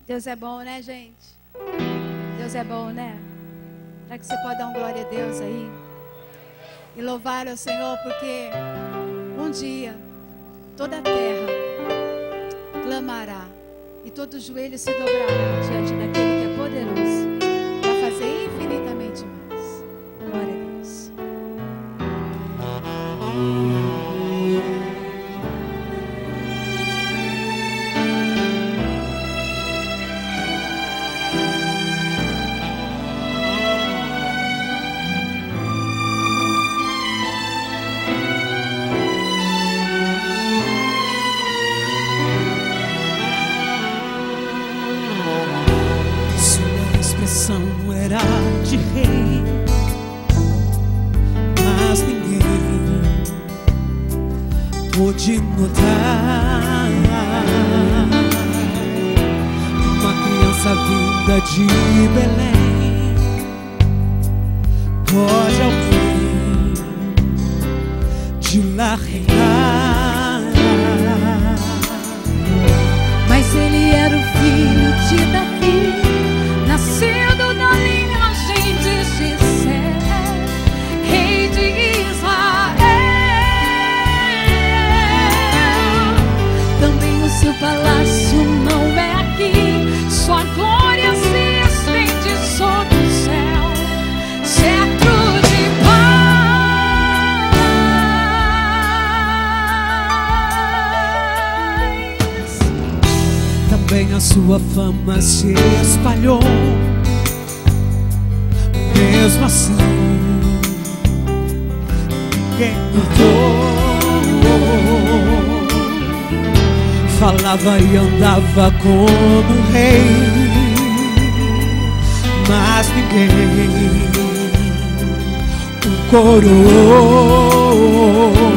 Deus é bom, né, gente? Deus é bom, né? Será que você pode dar uma glória a Deus aí? E louvar ao Senhor, porque um dia toda a terra clamará e todo joelho se dobrará diante daquele que é poderoso para fazer infinitamente mais. Glória a Deus. Era de rei, mas ninguém pôde notar uma criança vinda de Belém. Pode alguém de lá reinar? Mas ele era o filho de Davi, nascido na linhagem de Jessé, rei de Israel. Também o seu palácio não é aqui, sua glória se estende sobre o céu, cetro de paz. Também a sua fama se espalhou. Mesmo assim, ninguém notou. Falava e andava como rei, mas ninguém o coroou.